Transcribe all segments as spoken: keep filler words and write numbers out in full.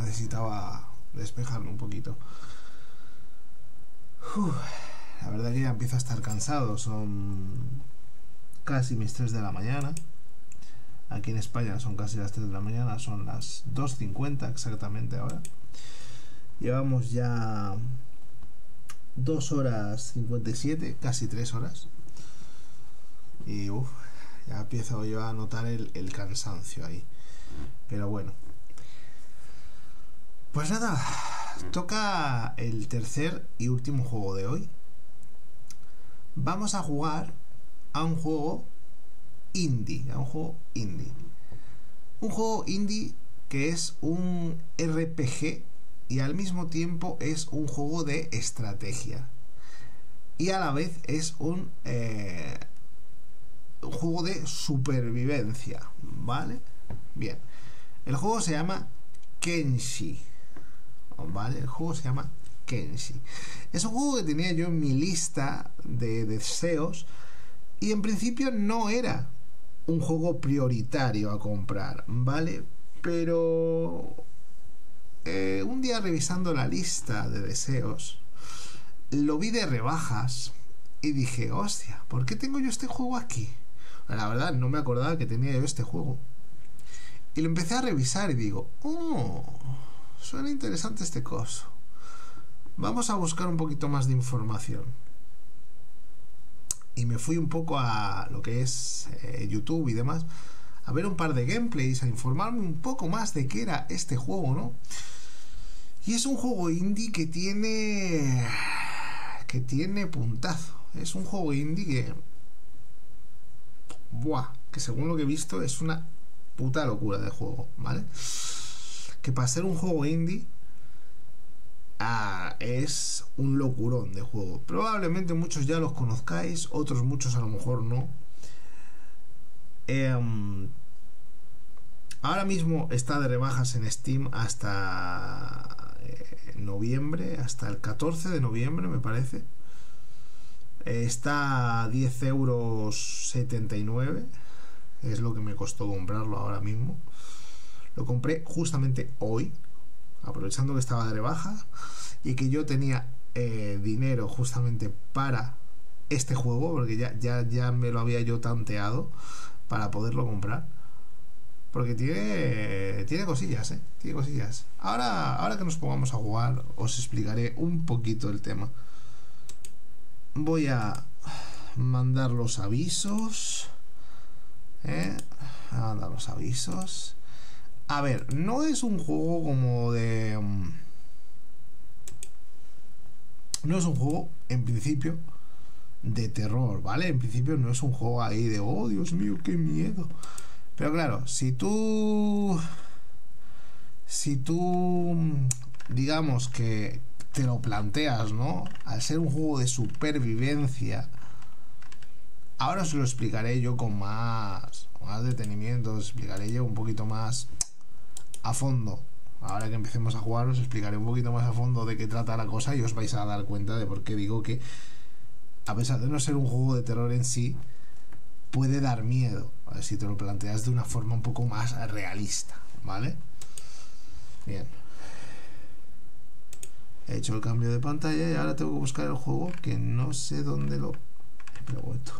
necesitaba despejarme un poquito. Uf, la verdad que ya empiezo a estar cansado. Son casi mis tres de la mañana. Aquí en España son casi las tres de la mañana. Son las dos cincuenta exactamente ahora. Llevamos ya dos horas cincuenta y siete, casi tres horas. Y uff, ya empiezo yo a notar el, el cansancio ahí. Pero bueno. Pues nada, toca el tercer y último juego de hoy. Vamos a jugar a un juego indie, a un juego indie. Un juego indie que es un R P G y al mismo tiempo es un juego de estrategia. Y a la vez es un, eh, un juego de supervivencia, ¿vale? Bien. El juego se llama Kenshi. ¿Vale? El juego se llama Kenshi. Es un juego que tenía yo en mi lista de deseos y en principio no era un juego prioritario a comprar, ¿vale? Pero eh, un día revisando la lista de deseos lo vi de rebajas y dije, hostia, ¿por qué tengo yo este juego aquí? La verdad no me acordaba que tenía yo este juego y lo empecé a revisar y digo, oh, suena interesante este coso. Vamos a buscar un poquito más de información. Y me fui un poco a lo que es eh, YouTube y demás, a ver un par de gameplays, a informarme un poco más de qué era este juego, ¿no? Y es un juego indie que tiene... que tiene puntazo. Es un juego indie que... buah, que según lo que he visto es una puta locura de juego, ¿vale? Que para ser un juego indie ah, es un locurón de juego. Probablemente muchos ya los conozcáis, otros muchos a lo mejor no. Eh, ahora mismo está de rebajas en Steam hasta eh, noviembre, hasta el catorce de noviembre me parece. Eh, está a diez euros setenta y nueve, es lo que me costó comprarlo ahora mismo. Lo compré justamente hoy, aprovechando que estaba de rebaja y que yo tenía eh, dinero justamente para este juego, porque ya, ya, ya me lo había yo tanteado para poderlo comprar. Porque tiene, tiene cosillas, ¿eh? Tiene cosillas. Ahora, ahora que nos pongamos a jugar, os explicaré un poquito el tema. Voy a mandar los avisos. ¿Eh? A mandar los avisos. A ver, no es un juego como de... Um, no es un juego, en principio, de terror, ¿vale? En principio no es un juego ahí de, oh, Dios mío, qué miedo. Pero claro, si tú... Si tú, digamos que te lo planteas, ¿no? Al ser un juego de supervivencia... Ahora os lo explicaré yo con más, más detenimiento, os explicaré yo un poquito más... a fondo. Ahora que empecemos a jugar os explicaré un poquito más a fondo de qué trata la cosa y os vais a dar cuenta de por qué digo que, a pesar de no ser un juego de terror en sí, puede dar miedo, ¿vale? Si te lo planteas de una forma un poco más realista, ¿vale? Bien. He hecho el cambio de pantalla y ahora tengo que buscar el juego, que no sé dónde lo he preguntado.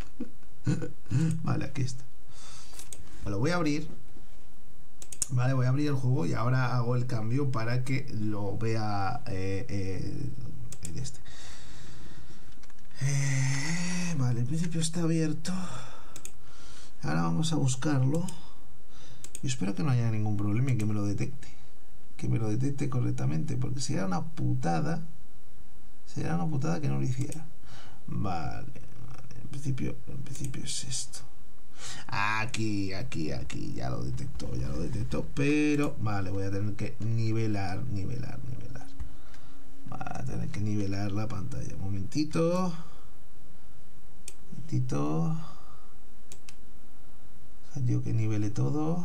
Vale, aquí está. Lo voy a abrir. Vale, voy a abrir el juego y ahora hago el cambio para que lo vea eh, eh, el este. Eh, vale, el principio está abierto. Ahora vamos a buscarlo. Yo espero que no haya ningún problema y que me lo detecte. Que me lo detecte correctamente, porque sería una putada. Sería una putada que no lo hiciera. Vale, vale. En principio, en principio es esto. Aquí, aquí, aquí, ya lo detectó, ya lo detectó, pero vale, voy a tener que nivelar, nivelar, nivelar. Voy a tener que nivelar la pantalla. Un momentito. Un momentito. Yo que nivele todo.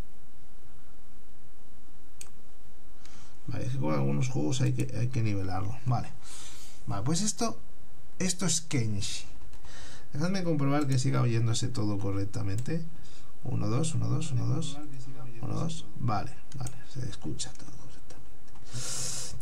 Vale, es que con algunos juegos hay que, hay que nivelarlo. Vale. Vale, pues esto, esto es Kenshi. Dejadme comprobar que siga oyéndose todo correctamente. uno, dos, uno, dos, uno, dos. uno, dos. Vale, vale, se escucha todo.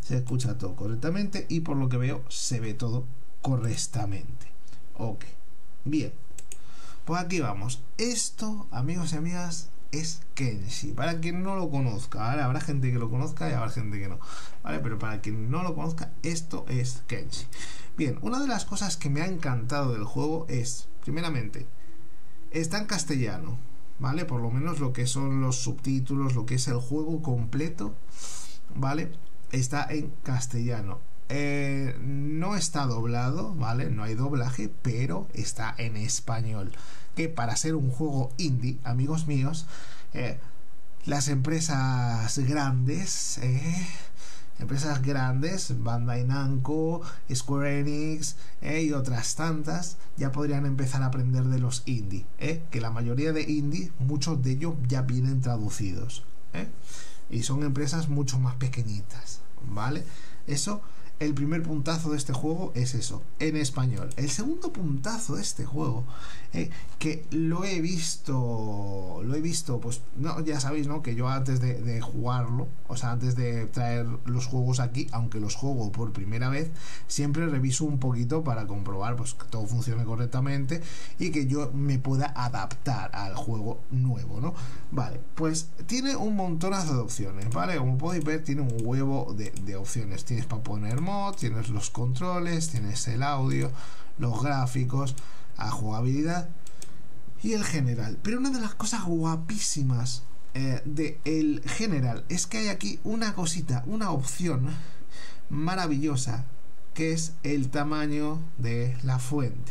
se escucha todo correctamente y por lo que veo se ve todo correctamente. Ok, bien, pues aquí vamos. Esto, amigos y amigas, es Kenshi. Para quien no lo conozca, ¿vale? Habrá gente que lo conozca y habrá gente que no, ¿vale? Pero para quien no lo conozca, esto es Kenshi. Bien, una de las cosas que me ha encantado del juego es, primeramente, está en castellano, ¿vale? Por lo menos lo que son los subtítulos, lo que es el juego completo, ¿vale? Está en castellano. Eh, no está doblado, ¿vale? No hay doblaje, pero está en español. Que para ser un juego indie, amigos míos, eh, las empresas grandes, eh, empresas grandes, Bandai Namco, Square Enix eh, y otras tantas, ya podrían empezar a aprender de los indie, eh, que la mayoría de indie, muchos de ellos ya vienen traducidos, eh, y son empresas mucho más pequeñitas, ¿vale? Eso. El primer puntazo de este juego es eso, en español. El segundo puntazo de este juego, eh, que lo he visto, lo he visto, pues no, ya sabéis, ¿no? Que yo antes de, de jugarlo, o sea, antes de traer los juegos aquí, aunque los juego por primera vez, siempre reviso un poquito para comprobar, pues, que todo funcione correctamente y que yo me pueda adaptar al juego nuevo, ¿no? Vale, pues tiene un montonazo de opciones, ¿vale? Como podéis ver, tiene un huevo de, de opciones. Tienes para poner mod, tienes los controles, tienes el audio, los gráficos, la jugabilidad y el general. Pero una de las cosas guapísimas eh, de el general es que hay aquí una cosita, una opción maravillosa, que es el tamaño de la fuente.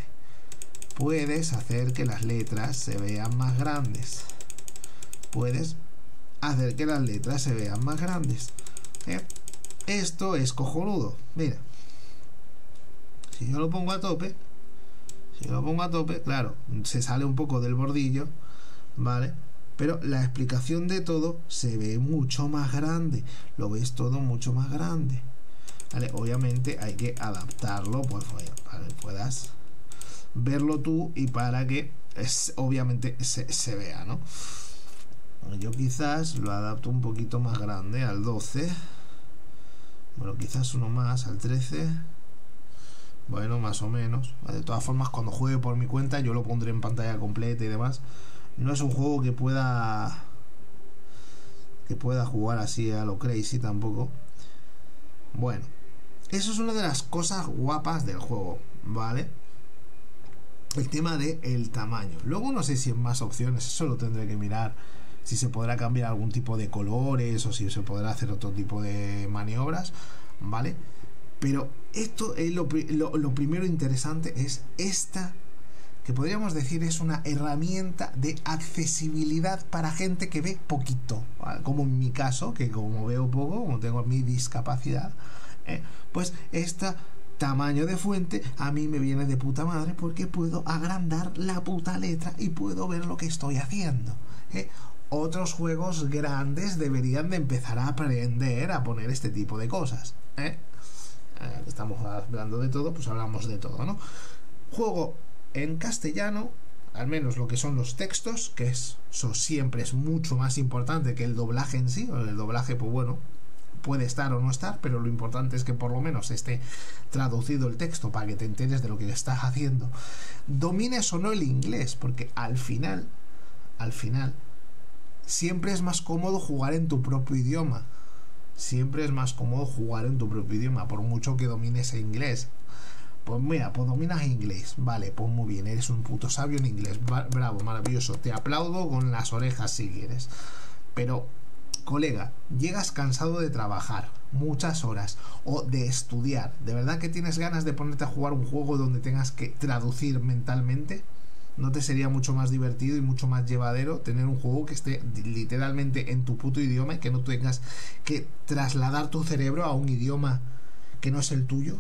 Puedes hacer que las letras se vean más grandes. Puedes hacer que las letras se vean más grandes. ¿eh? Esto es cojonudo. Mira, si yo lo pongo a tope, si yo lo pongo a tope, claro, se sale un poco del bordillo, ¿vale? Pero la explicación de todo se ve mucho más grande. Lo ves todo mucho más grande, ¿vale? Obviamente hay que adaptarlo, pues, para que puedas verlo tú y para que es, obviamente se, se vea, ¿no? Yo quizás lo adapto un poquito más grande, al doce. Bueno, quizás uno más, al trece. Bueno, más o menos. De todas formas, cuando juegue por mi cuenta, yo lo pondré en pantalla completa y demás. No es un juego que pueda que pueda jugar así a lo crazy tampoco. Bueno, eso es una de las cosas guapas del juego, ¿vale? El tema de el tamaño. Luego no sé si en más opciones, eso lo tendré que mirar. Si se podrá cambiar algún tipo de colores o si se podrá hacer otro tipo de maniobras, ¿vale? Pero esto es lo, lo, lo primero interesante, es esta, que podríamos decir es una herramienta de accesibilidad para gente que ve poquito, ¿vale? Como en mi caso, que como veo poco, como tengo mi discapacidad, ¿eh? Pues esta tamaño de fuente a mí me viene de puta madre, porque puedo agrandar la puta letra y puedo ver lo que estoy haciendo, ¿eh? Otros juegos grandes deberían de empezar a aprender a poner este tipo de cosas, ¿eh? Eh, estamos hablando de todo, pues hablamos de todo, ¿no? Juego en castellano, al menos lo que son los textos, que es, eso siempre es mucho más importante que el doblaje en sí. El doblaje, pues bueno, puede estar o no estar, pero lo importante es que por lo menos esté traducido el texto para que te enteres de lo que estás haciendo. Domines o no el inglés, porque al final, al final, siempre es más cómodo jugar en tu propio idioma. Siempre es más cómodo jugar en tu propio idioma, por mucho que domines el inglés. Pues mira, pues dominas inglés, vale, pues muy bien, eres un puto sabio en inglés, bravo, maravilloso, te aplaudo con las orejas si quieres. Pero, colega, llegas cansado de trabajar muchas horas o de estudiar, ¿de verdad que tienes ganas de ponerte a jugar un juego donde tengas que traducir mentalmente? ¿No te sería mucho más divertido y mucho más llevadero tener un juego que esté literalmente en tu puto idioma y que no tengas que trasladar tu cerebro a un idioma que no es el tuyo?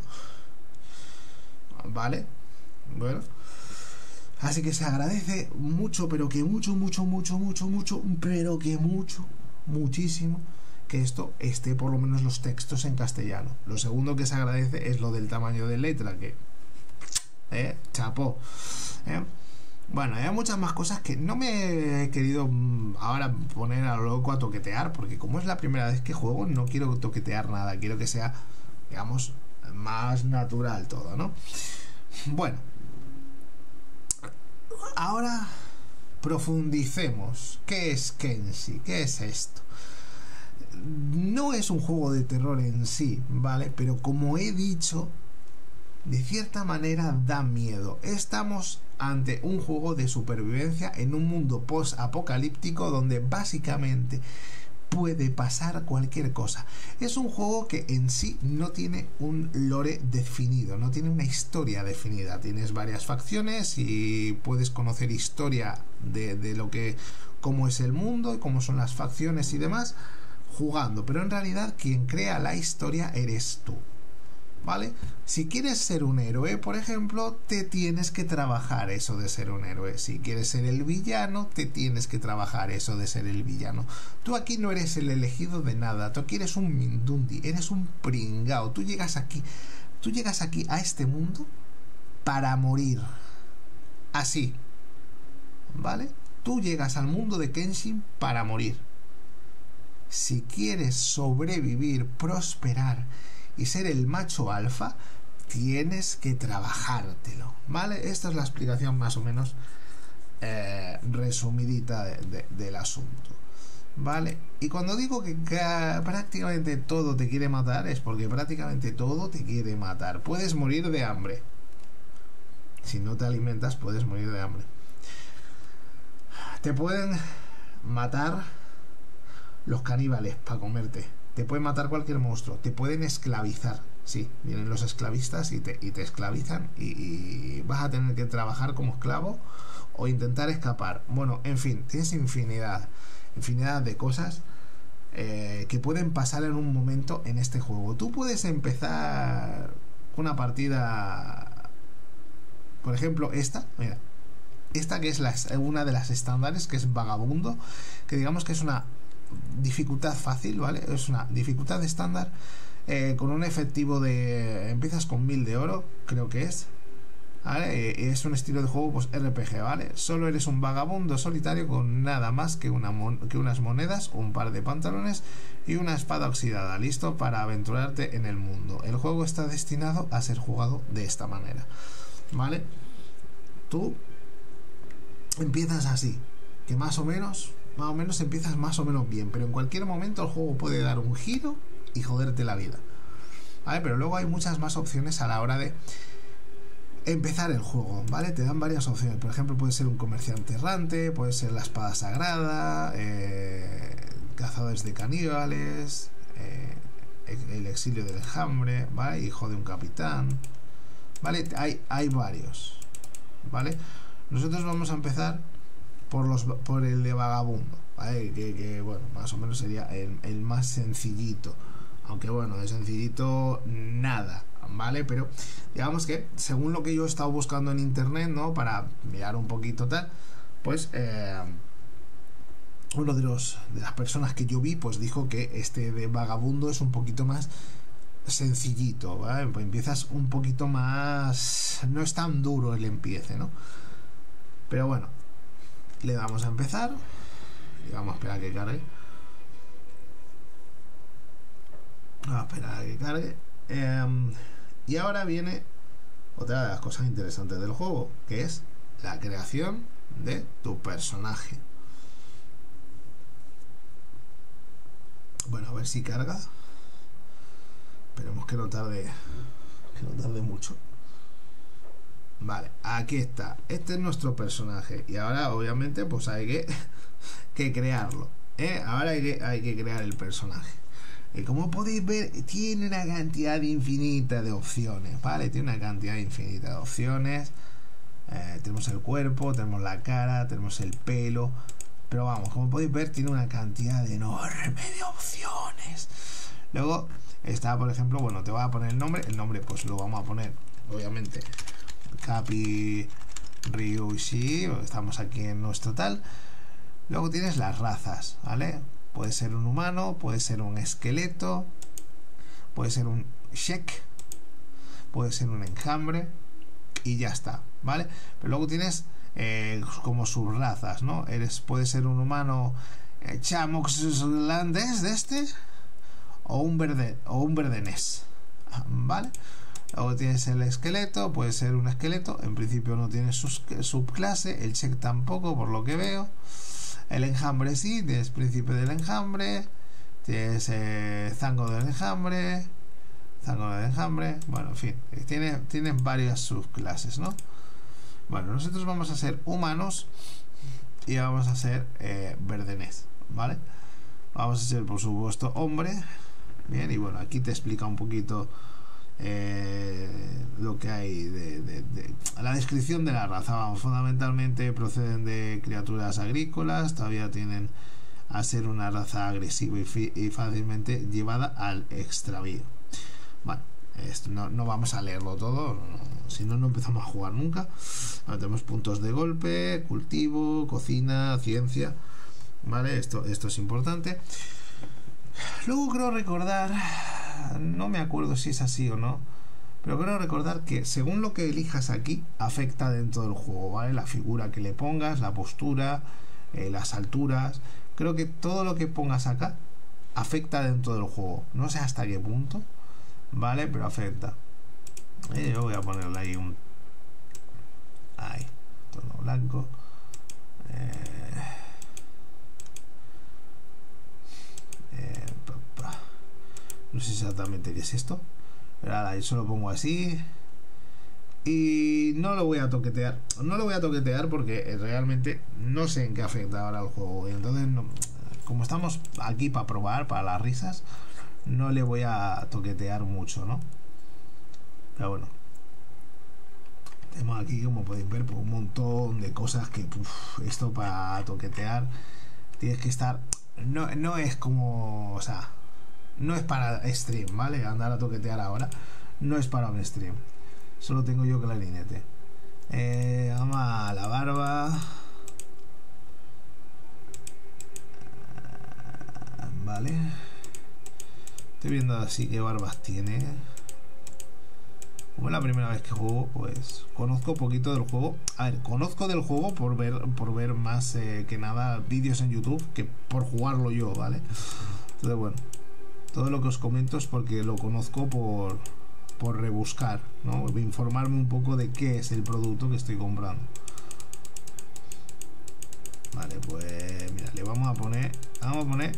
¿Vale? Bueno, así que se agradece mucho, pero que mucho, mucho, mucho, mucho, mucho, pero que mucho, muchísimo, que esto esté por lo menos los textos en castellano. Lo segundo que se agradece es lo del tamaño de letra, que eh, chapó, eh. Bueno, hay muchas más cosas que no me he querido ahora poner a lo loco a toquetear, porque como es la primera vez que juego, no quiero toquetear nada, quiero que sea, digamos, más natural todo, ¿no? Bueno, ahora profundicemos. ¿Qué es Kenshi? ¿Qué es esto? No es un juego de terror en sí, ¿vale? Pero como he dicho, de cierta manera da miedo. Estamos ante un juego de supervivencia en un mundo post-apocalíptico donde básicamente puede pasar cualquier cosa. Es un juego que en sí no tiene un lore definido, no tiene una historia definida. Tienes varias facciones y puedes conocer historia de, de lo que, cómo es el mundo y cómo son las facciones y demás jugando, pero en realidad quien crea la historia eres tú, ¿vale? Si quieres ser un héroe, por ejemplo, te tienes que trabajar eso de ser un héroe. Si quieres ser el villano, te tienes que trabajar eso de ser el villano. Tú aquí no eres el elegido de nada, tú aquí eres un mindundi, eres un pringao. Tú llegas aquí, tú llegas aquí a este mundo para morir. Así, ¿vale? Tú llegas al mundo de Kenshin para morir. Si quieres sobrevivir, prosperar y ser el macho alfa, tienes que trabajártelo, ¿vale? Esta es la explicación más o menos eh, resumidita de, de, del asunto, ¿vale? Y cuando digo que, que prácticamente todo te quiere matar, es porque prácticamente todo te quiere matar. Puedes morir de hambre. Si no te alimentas, puedes morir de hambre. Te pueden matar los caníbales para comerte. Te pueden matar cualquier monstruo. Te pueden esclavizar. Sí, vienen los esclavistas y te, y te esclavizan y, y vas a tener que trabajar como esclavo o intentar escapar. Bueno, en fin, tienes infinidad, infinidad de cosas eh, que pueden pasar en un momento en este juego. Tú puedes empezar una partida, por ejemplo, esta, mira, esta que es la, una de las estándares, que es Vagabundo, que digamos que es una dificultad fácil, ¿vale? Es una dificultad estándar eh, con un efectivo de... Empiezas con mil de oro, creo que es, ¿vale? Eh, es un estilo de juego pues R P G, ¿vale? Solo eres un vagabundo solitario con nada más que, una mon que unas monedas, un par de pantalones y una espada oxidada, listo para aventurarte en el mundo. El juego está destinado a ser jugado de esta manera, ¿vale? Tú empiezas así, que más o menos más o menos empiezas más o menos bien, pero en cualquier momento el juego puede dar un giro y joderte la vida, ¿vale? Pero luego hay muchas más opciones a la hora de empezar el juego, ¿vale? Te dan varias opciones. Por ejemplo, puede ser un comerciante errante, puede ser la espada sagrada, eh, cazadores de caníbales, eh, el exilio del enjambre, ¿vale? Hijo de un capitán, ¿vale? Hay, hay varios, ¿vale? Nosotros vamos a empezar por los por el de vagabundo, ¿vale? Que, que bueno, más o menos sería el, el más sencillito, aunque bueno, de sencillito nada, ¿vale? Pero digamos que según lo que yo he estado buscando en internet, ¿no? Para mirar un poquito tal, pues eh, uno de los de las personas que yo vi pues dijo que este de vagabundo es un poquito más sencillito, ¿vale? Pues empiezas un poquito más, no es tan duro el empiece, ¿no? Pero bueno, le damos a empezar y vamos a esperar a que cargue. Vamos a esperar a que cargue. Eh, y ahora viene otra de las cosas interesantes del juego, que es la creación de tu personaje. Bueno, a ver si carga. Esperemos que no tarde, que no tarde mucho. Vale, aquí está. Este es nuestro personaje. Y ahora obviamente pues hay que, que crearlo, ¿eh? Ahora hay que, hay que crear el personaje. Y como podéis ver, tiene una cantidad infinita de opciones, ¿vale? Tiene una cantidad infinita de opciones. eh, Tenemos el cuerpo, tenemos la cara, tenemos el pelo. Pero vamos, como podéis ver, tiene una cantidad enorme de opciones. Luego está, por ejemplo, bueno, te voy a poner el nombre. El nombre pues lo vamos a poner, obviamente, Capi Ryushi, estamos aquí en nuestro tal. Luego tienes las razas, ¿vale? Puede ser un humano, puede ser un esqueleto, puede ser un shek, puede ser un enjambre y ya está, ¿vale? Pero luego tienes eh, como subrazas, ¿no? Eres, puede ser un humano eh, chamoxlandés de este o un verde o un verdenés, ¿vale? Luego tienes el esqueleto, puede ser un esqueleto, en principio no tiene sus, subclase, el check tampoco por lo que veo. El enjambre sí, tienes príncipe del enjambre, tienes eh, zango del enjambre, zango del enjambre, bueno, en fin, tiene, tiene varias subclases, ¿no? Bueno, nosotros vamos a ser humanos y vamos a ser eh, verdenés, ¿vale? Vamos a ser, por supuesto, hombre. Bien, y bueno, aquí te explica un poquito eh, lo que hay de, de, de la descripción de la raza. Vamos, fundamentalmente proceden de criaturas agrícolas, todavía tienen a ser una raza agresiva y, y fácilmente llevada al extravío. Bueno, esto no, no vamos a leerlo todo, no, si no, no empezamos a jugar nunca. Bueno, tenemos puntos de golpe, cultivo, cocina, ciencia, ¿vale? Esto, esto es importante. Luego creo recordar, no me acuerdo si es así o no, pero creo recordar que según lo que elijas aquí, afecta dentro del juego, ¿vale? La figura que le pongas, la postura, eh, las alturas, creo que todo lo que pongas acá afecta dentro del juego. No sé hasta qué punto, ¿vale? Pero afecta. Eh, yo voy a ponerle ahí un... ahí, tono blanco. Eh... Eh, pa, pa. No sé exactamente qué es esto, pero ahora yo lo pongo así y no lo voy a toquetear, no lo voy a toquetear porque realmente no sé en qué afecta ahora el juego, y entonces no, como estamos aquí para probar, para las risas, no le voy a toquetear mucho, ¿no? Pero bueno, tenemos aquí, como podéis ver, pues un montón de cosas que uf, esto para toquetear tienes que estar. No, no es como, o sea, no es para stream, ¿vale? Andar a toquetear ahora no es para un stream. Solo tengo yo clarinete. Eh, vamos a la barba. Vale. Estoy viendo así qué barbas tiene. Como es la primera vez que juego, pues conozco poquito del juego. A ver, conozco del juego por ver, por ver más eh, que nada vídeos en YouTube que por jugarlo yo, ¿vale? Entonces, bueno, todo lo que os comento es porque lo conozco por, por rebuscar, ¿no? Informarme un poco de qué es el producto que estoy comprando. Vale, pues mira, le vamos a poner, vamos a poner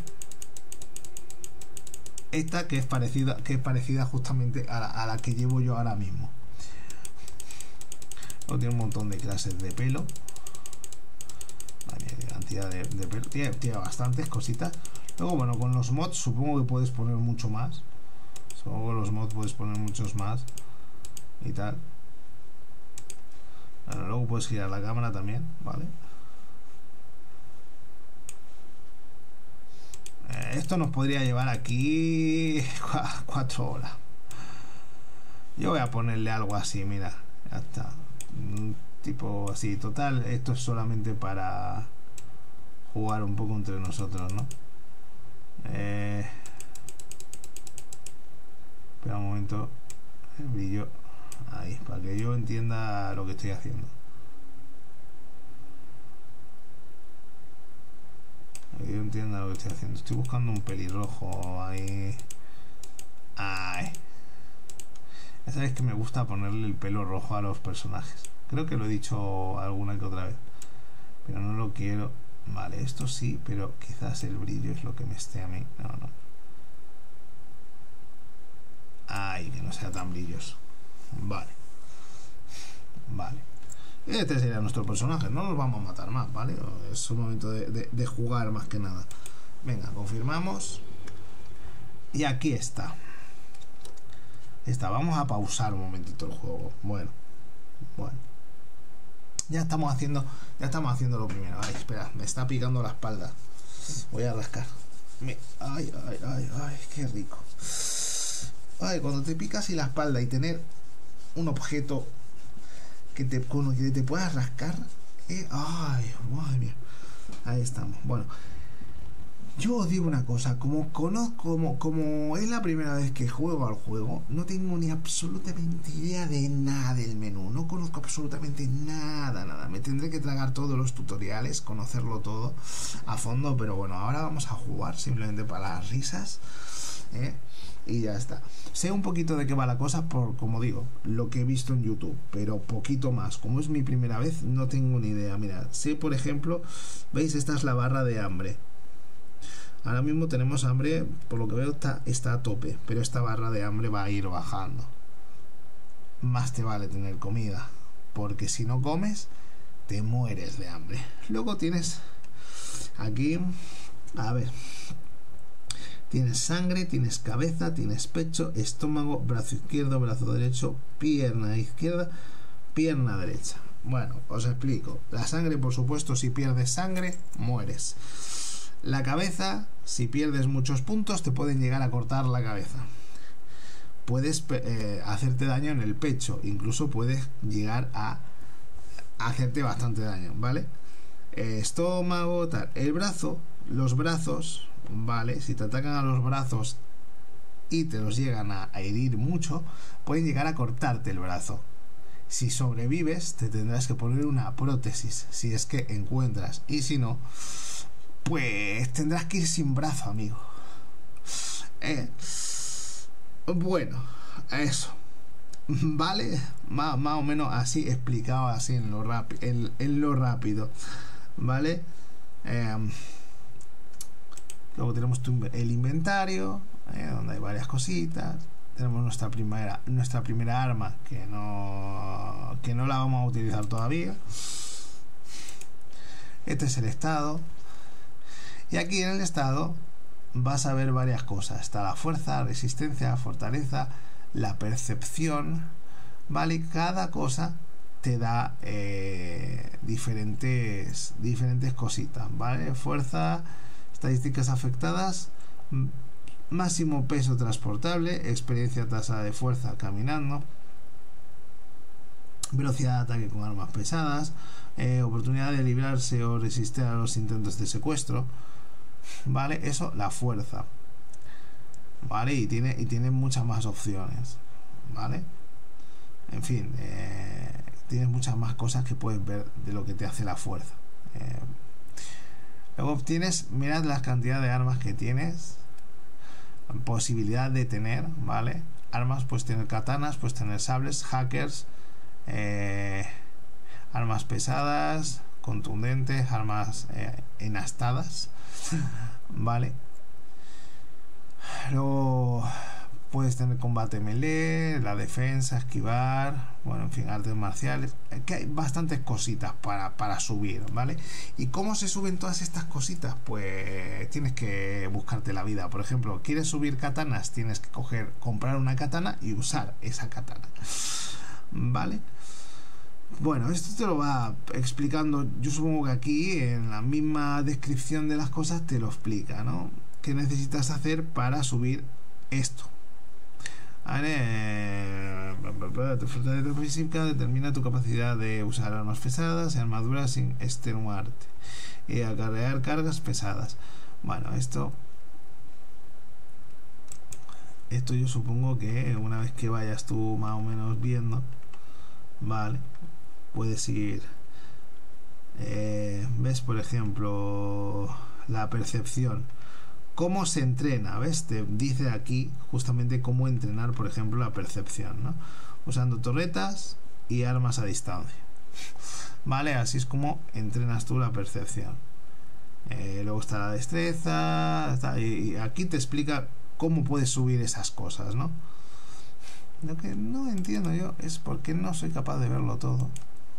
esta que es parecida, que es parecida justamente a la, a la que llevo yo ahora mismo. Luego tiene un montón de clases de pelo. Vale, cantidad de, de pelo. Tiene, tiene bastantes cositas. Luego, bueno, con los mods supongo que puedes poner mucho más. Supongo que con los mods puedes poner muchos más. Y tal. Bueno, luego puedes girar la cámara también, ¿vale? Esto nos podría llevar aquí cuatro horas. Yo voy a ponerle algo así, mira, ya está. Un tipo así, total, esto es solamente para jugar un poco entre nosotros, ¿no? Eh, espera un momento, el brillo, ahí, para que yo entienda lo que estoy haciendo. Yo entiendo lo que estoy haciendo. Estoy buscando un pelirrojo ahí. Ay. Ya sabéis que me gusta ponerle el pelo rojo a los personajes. Creo que lo he dicho alguna que otra vez, pero no lo quiero. Vale, esto sí, pero quizás el brillo es lo que me esté a mí. No, no. Ay, que no sea tan brilloso. Vale. Vale. Este sería nuestro personaje, no nos vamos a matar más, ¿vale? Es un momento de, de, de jugar más que nada. Venga, confirmamos. Y aquí está. Está, vamos a pausar un momentito el juego. Bueno, bueno. Ya estamos haciendo, ya estamos haciendo lo primero. Ay, espera, me está picando la espalda. Voy a rascar. Me, ay, ay, ay, ay, qué rico. Ay, cuando te picas y la espalda y tener un objeto que te, con que te puedas rascar, eh, ay, madre mía, ahí estamos. Bueno, Yo os digo una cosa, como conozco, como, como es la primera vez que juego al juego, no tengo ni absolutamente idea de nada del menú, no conozco absolutamente nada, nada. Me tendré que tragar todos los tutoriales, conocerlo todo a fondo, pero bueno, ahora vamos a jugar simplemente para las risas, ¿eh? Y ya está. Sé un poquito de qué va la cosa por, como digo, lo que he visto en YouTube, pero poquito más. Como es mi primera vez, no tengo ni idea. Mira, sé, por ejemplo, ¿veis? Esta es la barra de hambre. Ahora mismo tenemos hambre, por lo que veo está, está a tope, pero esta barra de hambre va a ir bajando. Más te vale tener comida, porque si no comes, te mueres de hambre. Luego tienes aquí, a ver, tienes sangre, tienes cabeza, tienes pecho, estómago, brazo izquierdo, brazo derecho, pierna izquierda, pierna derecha. Bueno, os explico. La sangre, por supuesto, si pierdes sangre, mueres. La cabeza, si pierdes muchos puntos, te pueden llegar a cortar la cabeza. Puedes eh, hacerte daño en el pecho, incluso puedes llegar a hacerte bastante daño, ¿vale? Eh, estómago, tal. El brazo, los brazos, ¿vale? Si te atacan a los brazos y te los llegan a, a herir mucho, pueden llegar a cortarte el brazo. Si sobrevives, te tendrás que poner una prótesis, si es que encuentras, y si no, pues tendrás que ir sin brazo, amigo. Eh, bueno, eso. Vale, más, más o menos así explicado, así en lo, rápido, en, en lo rápido. Vale. Eh, luego tenemos el inventario, eh, donde hay varias cositas. Tenemos nuestra primera, nuestra primera arma, que no, que no la vamos a utilizar todavía. Este es el estado. Y aquí en el estado vas a ver varias cosas. Está la fuerza, resistencia, fortaleza, la percepción, ¿vale? Cada cosa te da eh, diferentes, diferentes cositas, ¿vale? Fuerza, estadísticas afectadas, máximo peso transportable, experiencia, tasa de fuerza caminando, velocidad de ataque con armas pesadas, eh, oportunidad de librarse o resistir a los intentos de secuestro. Vale, eso, la fuerza. Vale, y tiene, y tiene muchas más opciones. Vale, en fin, eh, tienes muchas más cosas que puedes ver de lo que te hace la fuerza. Eh, luego obtienes, mirad la cantidad de armas que tienes, posibilidad de tener, ¿vale? Armas, puedes tener katanas, puedes tener sables, hackers, eh, armas pesadas, contundentes, armas eh, enastadas. Vale. Luego puedes tener combate melee, la defensa, esquivar, bueno, en fin, artes marciales. Que hay bastantes cositas para, para subir, ¿vale? ¿Y cómo se suben todas estas cositas? Pues tienes que buscarte la vida. Por ejemplo, ¿quieres subir katanas? Tienes que coger, comprar una katana y usar esa katana, ¿vale? Bueno, esto te lo va explicando. Yo supongo que aquí en la misma descripción de las cosas te lo explica, ¿no? ¿Qué necesitas hacer para subir esto? ¿Vale? Tu fortaleza física determina tu capacidad de usar armas pesadas y armaduras sin extenuarte y acarrear cargas pesadas. Bueno, esto esto yo supongo que una vez que vayas tú más o menos viendo, vale, puedes ir, eh, ves, por ejemplo, la percepción, cómo se entrena, ves, te dice aquí justamente cómo entrenar, por ejemplo, la percepción, ¿no? Usando torretas y armas a distancia, vale, así es como entrenas tú la percepción. Eh, luego está la destreza, está, y aquí te explica cómo puedes subir esas cosas, ¿no? Lo que no entiendo yo es por qué no soy capaz de verlo todo.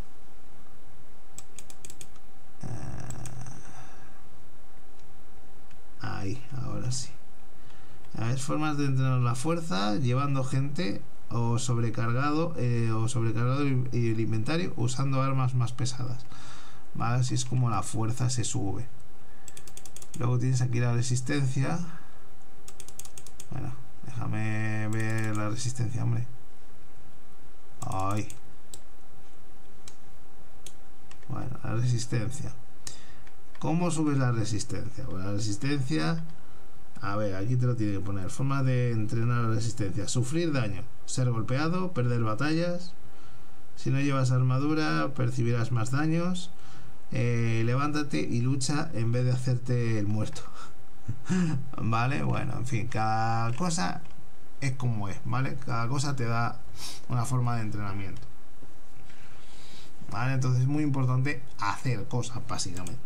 Ahí, ahora sí. A ver, formas de entrenar la fuerza, llevando gente o sobrecargado eh, o sobrecargado el, el inventario usando armas más pesadas. Vale, así es como la fuerza se sube. Luego tienes aquí la resistencia. Bueno, déjame ver la resistencia, hombre. Ay. Bueno, la resistencia. ¿Cómo subes la resistencia? Bueno, la resistencia, a ver, aquí te lo tiene que poner. Forma de entrenar la resistencia: sufrir daño, ser golpeado, perder batallas. Si no llevas armadura, percibirás más daños. Eh, levántate y lucha en vez de hacerte el muerto. Vale, bueno, en fin, cada cosa es como es, ¿vale? Cada cosa te da una forma de entrenamiento. Vale, entonces es muy importante hacer cosas, básicamente.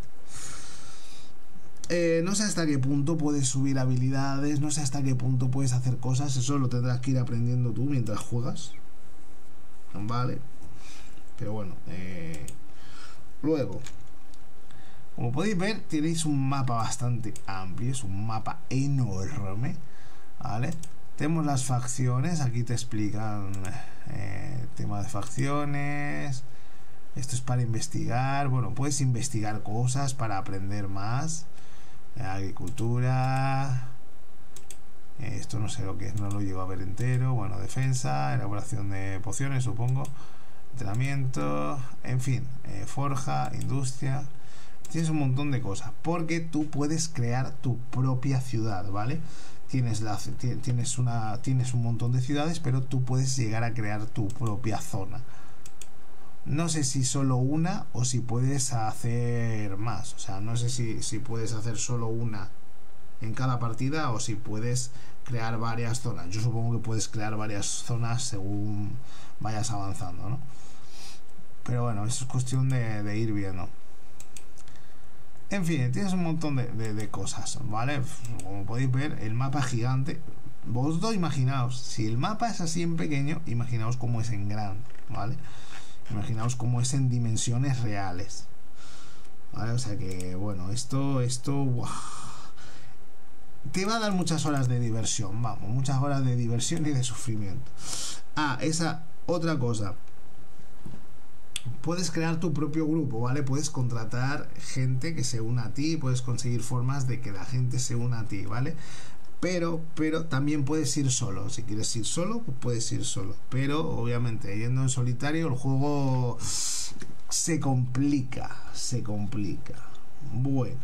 Eh, no sé hasta qué punto puedes subir habilidades, no sé hasta qué punto puedes hacer cosas, eso lo tendrás que ir aprendiendo tú mientras juegas. Vale, pero bueno, eh, luego, como podéis ver, tenéis un mapa bastante amplio, es un mapa enorme, ¿vale? Tenemos las facciones, aquí te explican eh, tema de facciones. Esto es para investigar, bueno, puedes investigar cosas para aprender más. Agricultura, esto no sé lo que es, no lo llevo a ver entero. Bueno, defensa, elaboración de pociones, supongo, entrenamiento, en fin, eh, forja, industria. Tienes un montón de cosas, porque tú puedes crear tu propia ciudad, ¿vale? Tienes, la, tienes, una, tienes un montón de ciudades, pero tú puedes llegar a crear tu propia zona. No sé si solo una o si puedes hacer más. O sea, no sé si, si puedes hacer solo una en cada partida o si puedes crear varias zonas. Yo supongo que puedes crear varias zonas según vayas avanzando, ¿no? Pero bueno, eso es cuestión de, de ir viendo. En fin, tienes un montón de, de, de cosas, ¿vale? Como podéis ver, el mapa es gigante. Vosotros imaginaos, si el mapa es así en pequeño, imaginaos cómo es en grande, ¿vale? Imaginaos cómo es en dimensiones reales, ¿vale? O sea que, bueno, esto, esto, wow, te va a dar muchas horas de diversión, vamos, muchas horas de diversión y de sufrimiento. Ah, esa otra cosa. Puedes crear tu propio grupo, ¿vale? Puedes contratar gente que se una a ti, puedes conseguir formas de que la gente se una a ti, ¿vale? Pero, pero también puedes ir solo. Si quieres ir solo, pues puedes ir solo. Pero, obviamente, yendo en solitario, el juego se complica. Se complica. Bueno.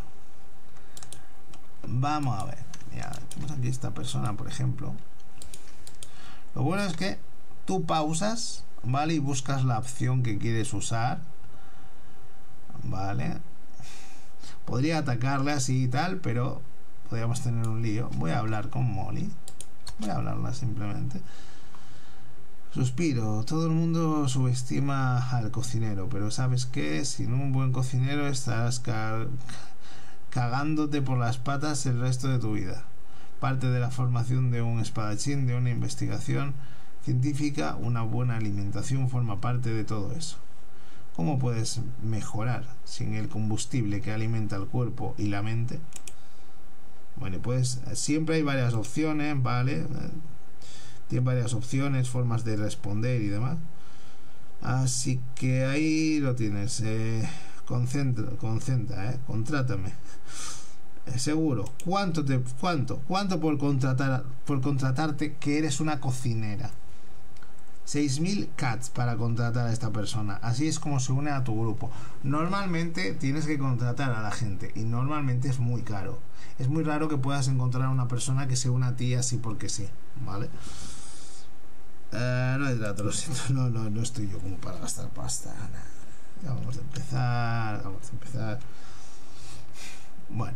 Vamos a ver. Mira, tenemos aquí esta persona, por ejemplo. Lo bueno es que tú pausas, ¿vale? Y buscas la opción que quieres usar. ¿Vale? Podría atacarle así y tal, pero podríamos tener un lío. Voy a hablar con Molly. Voy a hablarla simplemente. Suspiro. Todo el mundo subestima al cocinero, pero ¿sabes qué? Sin un buen cocinero estarás ca cagándote por las patas el resto de tu vida. Parte de la formación de un espadachín, de una investigación científica, una buena alimentación forma parte de todo eso. ¿Cómo puedes mejorar sin el combustible que alimenta el cuerpo y la mente? Bueno, pues siempre hay varias opciones, ¿vale? Tiene varias opciones, formas de responder y demás. Así que ahí lo tienes. Eh, concentra, concentra, ¿eh? Contrátame. Eh, seguro. ¿Cuánto te, cuánto, cuánto por contratar, por contratarte que eres una cocinera? seis mil cats para contratar a esta persona. Así es como se une a tu grupo. Normalmente tienes que contratar a la gente y normalmente es muy caro. Es muy raro que puedas encontrar a una persona que se una a ti así porque sí, ¿vale? Eh, no hay trato, lo siento, no, no, no estoy yo como para gastar pasta. Ya vamos a empezar, vamos a empezar. Bueno.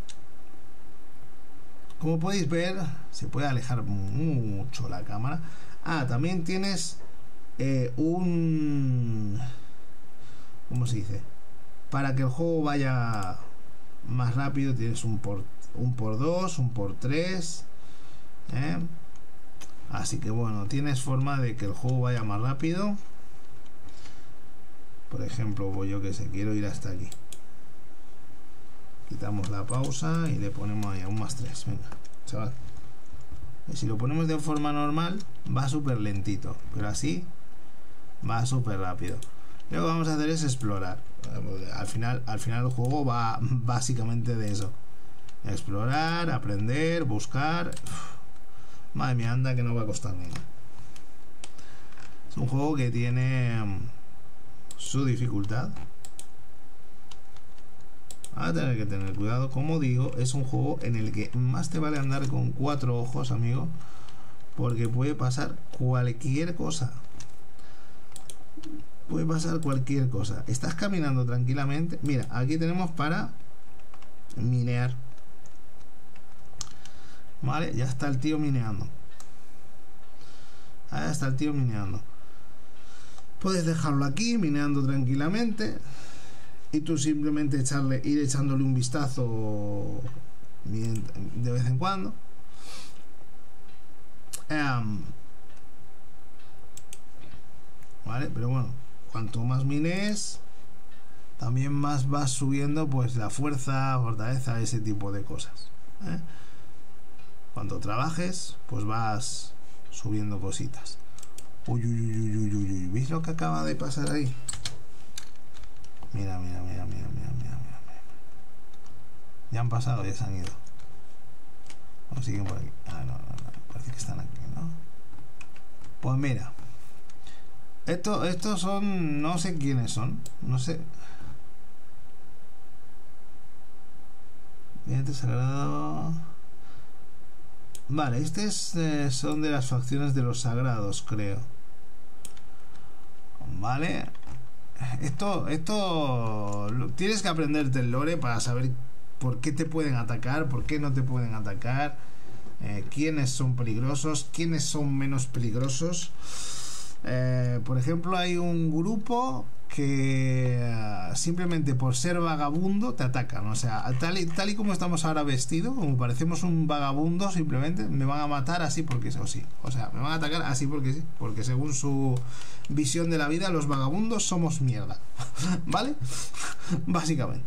Como podéis ver, se puede alejar mucho la cámara. Ah, también tienes eh, un... ¿Cómo se dice? Para que el juego vaya más rápido tienes un por, un por dos, un por tres, ¿eh? Así que bueno, tienes forma de que el juego vaya más rápido. Por ejemplo, voy yo que sé, quiero ir hasta aquí. Quitamos la pausa y le ponemos ahí a un más tres. Venga, chaval. Y si lo ponemos de forma normal, va súper lentito. Pero así, va súper rápido. Lo que vamos a hacer es explorar. Al final, al final el juego va básicamente de eso. Explorar, aprender, buscar. Uf, madre mía, anda que no va a costar nada. Es un juego que tiene su dificultad. vas a tener que tener cuidado. Como digo, es un juego en el que más te vale andar con cuatro ojos, amigo, porque puede pasar cualquier cosa. Puede pasar cualquier cosa. Estás caminando tranquilamente. Mira, aquí tenemos para minear. Vale, ya está el tío mineando. Ahí está el tío mineando. Puedes dejarlo aquí, mineando tranquilamente. Y tú simplemente echarle, ir echándole un vistazo de vez en cuando. Um, vale, pero bueno, cuanto más mines, también más vas subiendo pues la fuerza, fortaleza, ese tipo de cosas, ¿eh? Cuando trabajes, pues vas subiendo cositas. Uy, uy, uy, uy, uy, uy. ¿Veis lo que acaba de pasar ahí? Mira, mira, mira, mira, mira, mira, mira, mira. Ya han pasado, ya se han ido. O siguen por aquí. Ah, no, no, no. Parece que están aquí, ¿no? Pues mira. Esto, estos son... No sé quiénes son. No sé. Vidente sagrado. Vale, estos eh, son de las facciones de los sagrados, creo. Vale. Esto, esto tienes que aprenderte el lore para saber por qué te pueden atacar, por qué no te pueden atacar, eh, quiénes son peligrosos, quiénes son menos peligrosos. Eh, por ejemplo, hay un grupo que uh, simplemente por ser vagabundo te atacan. O sea, tal y, tal y como estamos ahora vestidos, como parecemos un vagabundo, simplemente me van a matar así porque o sí. O sea, me van a atacar así porque sí. Porque según su visión de la vida, los vagabundos somos mierda. ¿Vale? Básicamente.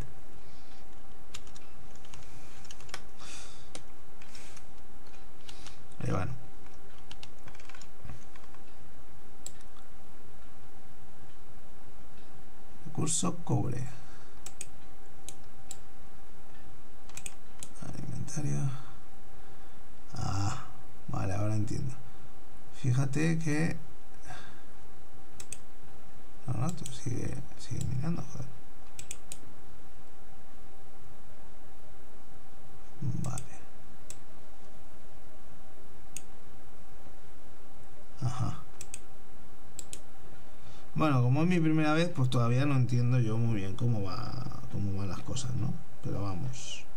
Y bueno. Recurso cobre. Inventario. Ah, vale, ahora entiendo. Fíjate que... No, no, tú sigue, sigue mirando, joder. Vale. Ajá. Bueno, como es mi primera vez, pues todavía no entiendo yo muy bien cómo va, cómo van las cosas, ¿no? Pero vamos.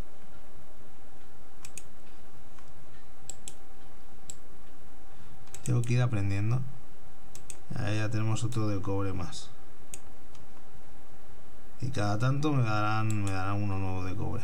Tengo que ir aprendiendo. Ahí ya tenemos otro de cobre más. Y cada tanto me darán, me darán uno nuevo de cobre.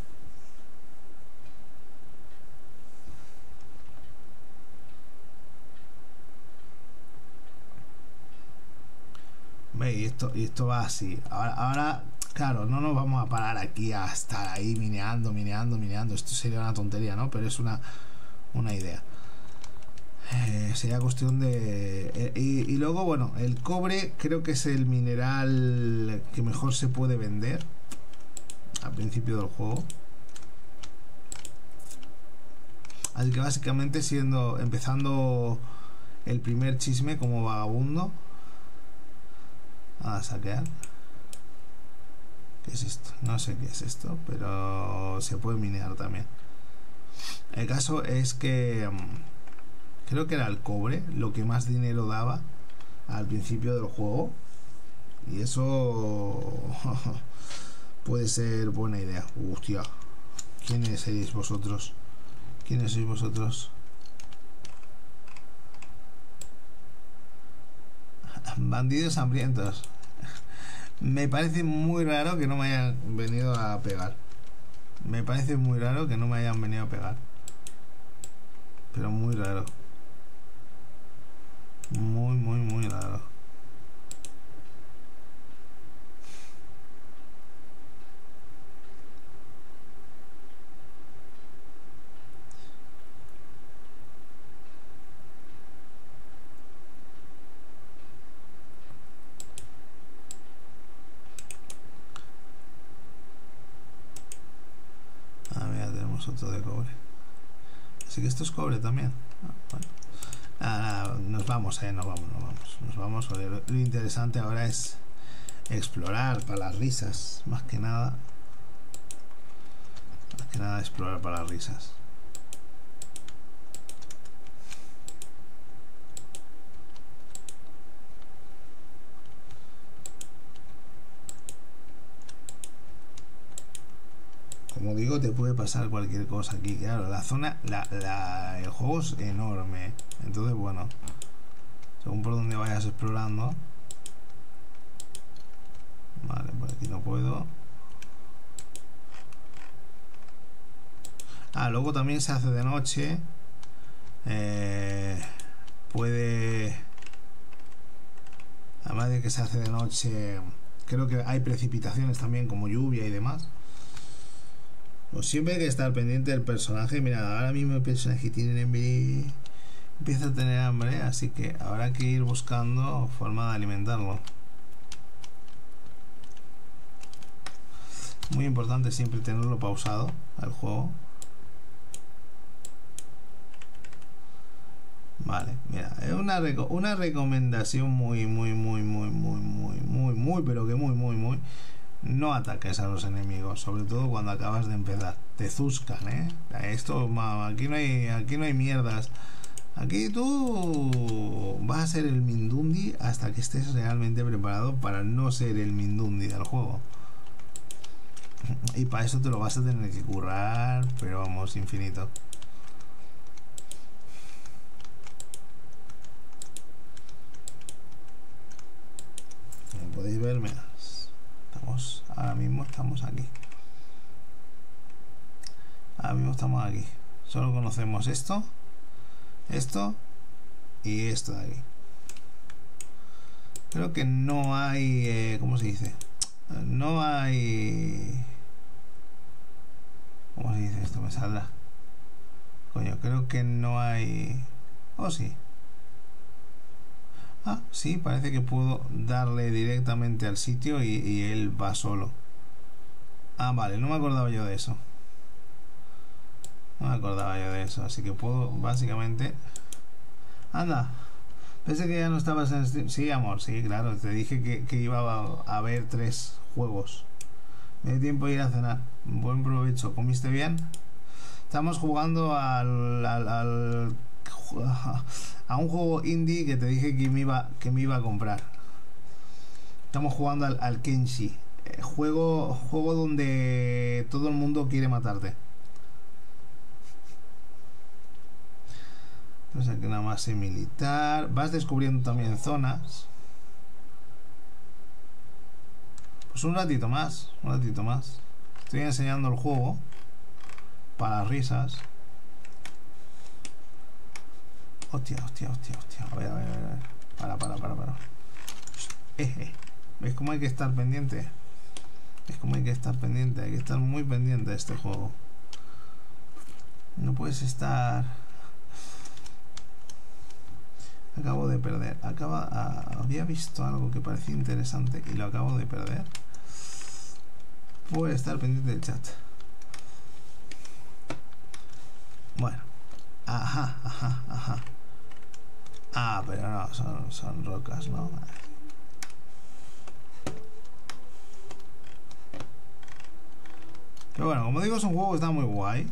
¿Veis? Y esto, y esto va así. Ahora, ahora, claro, no nos vamos a parar aquí a estar ahí mineando, mineando, mineando. Esto sería una tontería, ¿no? Pero es una, una idea. Eh, sería cuestión de... Eh, y, y luego, bueno, el cobre creo que es el mineral que mejor se puede vender al principio del juego. Así que básicamente siendo... Empezando el primer chisme como vagabundo. A saquear. ¿Qué es esto? No sé qué es esto, pero se puede minear también. El caso es que... Um, creo que era el cobre lo que más dinero daba al principio del juego. Y eso puede ser buena idea. Hostia. ¿Quiénes sois vosotros? ¿Quiénes sois vosotros? Bandidos hambrientos. Me parece muy raro que no me hayan venido a pegar. Me parece muy raro que no me hayan venido a pegar. Pero muy raro. Muy, muy, muy raro. Ah, mira, tenemos otro de cobre. Así que esto es cobre también. Ah, bueno. Ah, nos vamos, eh, nos vamos, nos vamos, nos vamos. Lo, lo interesante ahora es explorar para las risas, más que nada. Más que nada explorar para las risas. Como digo, te puede pasar cualquier cosa aquí. Claro, la zona, la, la, el juego es enorme. Entonces, bueno, según por donde vayas explorando. Vale, por aquí no puedo. Ah, luego también se hace de noche. Eh, puede... Además de que se hace de noche, creo que hay precipitaciones también, como lluvia y demás. Pues siempre hay que estar pendiente del personaje. Mira, ahora mismo el personaje tiene hambre, empieza a tener hambre, así que habrá que ir buscando forma de alimentarlo. Muy importante siempre tenerlo pausado al juego. Vale, mira, es una, reco una recomendación muy, muy, muy, muy, muy, muy, muy, muy, pero que muy, muy, muy. No ataques a los enemigos, sobre todo cuando acabas de empezar. Te zuzcan, ¿eh? Esto, aquí no hay, aquí no hay mierdas. Aquí tú vas a ser el Mindundi hasta que estés realmente preparado para no ser el Mindundi del juego. Y para eso te lo vas a tener que currar, pero vamos, infinito. Como podéis ver, mira, estamos, ahora mismo estamos aquí. Ahora mismo estamos aquí. Solo conocemos esto, esto y esto de aquí. Creo que no hay, eh, ¿cómo se dice? No hay... ¿Cómo se dice esto? Me saldrá. Coño, creo que no hay... Oh, sí. Ah, sí, parece que puedo darle directamente al sitio y, y él va solo. Ah, vale, no me acordaba yo de eso. No me acordaba yo de eso, así que puedo básicamente... Anda, pensé que ya no estabas en Steam. Sí, amor, sí, claro, te dije que, que iba a haber tres juegos. Me dio tiempo de ir a cenar. Buen provecho, ¿comiste bien? Estamos jugando al, al, al a un juego indie que te dije que me iba, que me iba a comprar. Estamos jugando al, al Kenshi, eh, juego, juego donde todo el mundo quiere matarte. Entonces aquí una base militar. Vas descubriendo también zonas. Pues un ratito más, un ratito más. Estoy enseñando el juego para las risas. Hostia, hostia, hostia, hostia. A ver, a ver, a ver. Para, para, para, para. Eh, eh. ¿Ves cómo hay que estar pendiente? ¿Ves cómo hay que estar pendiente? Hay que estar muy pendiente de este juego. No puedes estar... Acabo de perder. Acaba, ah, había visto algo que parecía interesante y lo acabo de perder. Puede estar pendiente del chat. Bueno. Ajá, ajá, ajá. Ah, pero no, son, son rocas, ¿no? Pero bueno, como digo, es un juego que está muy guay.